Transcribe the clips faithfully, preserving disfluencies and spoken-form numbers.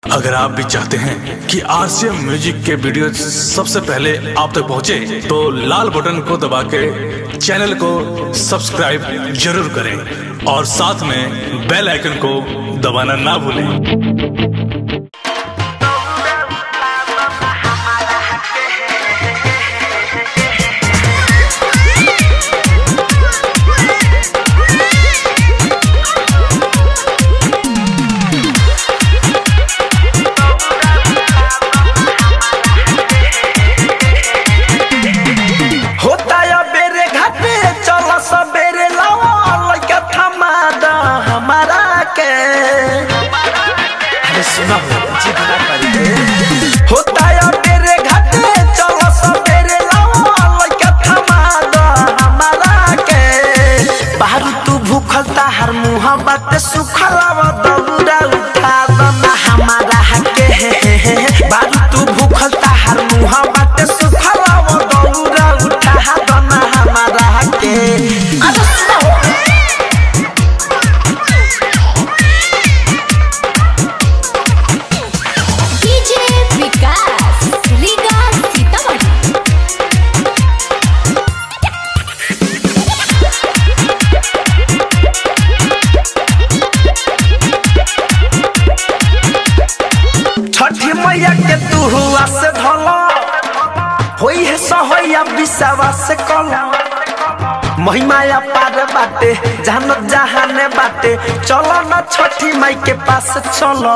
अगर आप भी चाहते हैं कि आरसीएम म्यूजिक के वीडियो सबसे पहले आप तक पहुंचे, तो लाल बटन को दबा के चैनल को सब्सक्राइब जरूर करें और साथ में बेल आइकन को दबाना ना भूलें। होता या मेरे घाटे चलो सवेरे लाओ लइका थमा दो हमारा के। बाहर तू भूखल ताहर मुँह बाटे सुखलावा दौड़ा उठा दो ना हमारा के। बाहर तू भूखल ताहर मुँह बाटे सुखलावा दौड़ा उठा दो ना हमारा के। छठी मैया के तू हुआ से धला होई है सहोया बिसावा से कला। महिमाया पार बाटे जहान जहाने बाटे, चलो ना छठी माई के पास चलो।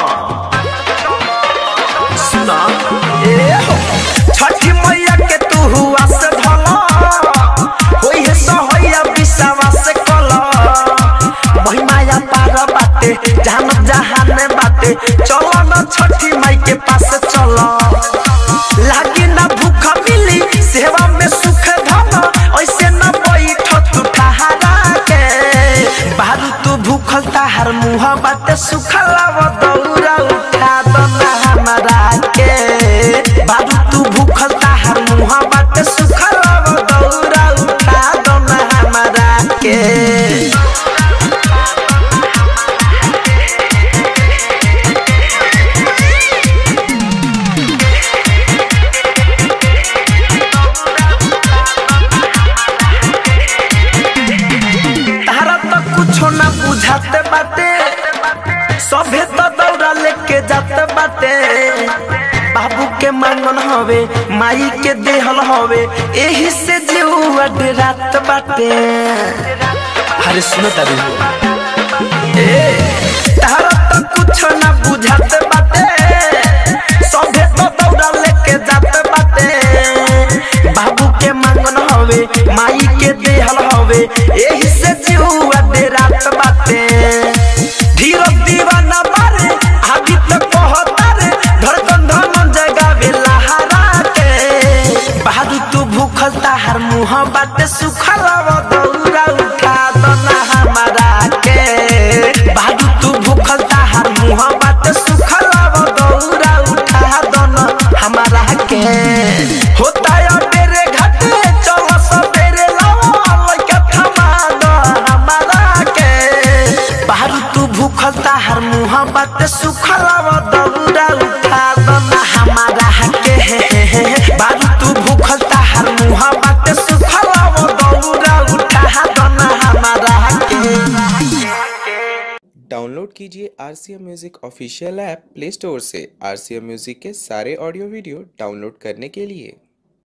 सुना ए हो छठी मैया के तू हुआ से धला होई है सहोया बिसावा से कला। महिमाया पार बाटे जहान जहाने बाटे, चलो ना छठी माई के पास चलो। लागी ना भूख मिली सेवा में सुख धन, ऐसे ना बैठ तू ठहरा के। बाहर तू भूखल ताहर मुँह बाटे सुखलावा दौड़ा उठा दो ना हमारा के। बाहर तू भूखल ताहर मुँह बाटे सुखलावा दौड़ा उठा दो ना हमारा के। ना बुझाते बाटे सभे तो दौड़ा लेके जाते बाटे। बाबू के मांगन हवे माई के देहल हवे, एही से जीवा डेरात बाटे। अरे सुनो तारी ए तारा तो कुछ ना बुझाते बाटे, सभे तो दौड़ा लेके जाते बाटे। बाबू के मांगन हवे माई के देहल हवे, एही से जीवा डेरात बाटे। धीरज दीवाना मारे आदि तक कहता रे, धड़कन धमन जगावे लहरा के। बाहर तू भूखल ताहर मुँह बाटे सुखलावा दौड़ा उठा दो ना हमारा के। बाहर तू भूखल ताहर मुँह बाटे सुखलावा दौड़ा उठा दो ना हमारा के। होता या मेरे घाटे चलो सवेरे लाओ लइका थमा दो हमारा के। बाहर तू भूखल ताहर मुँह बाटे सुखलावा दौड़ा उठा दो ना हमारा के। बाहर तू भूखल ताहर मुँह बाटे सुखलावा दौड़ा उठा दो ना हमारा के। डाउनलोड कीजिए RCM music official app play store से। आरसीएम म्यूजिक के सारे ऑडियो वीडियो डाउनलोड करने के लिए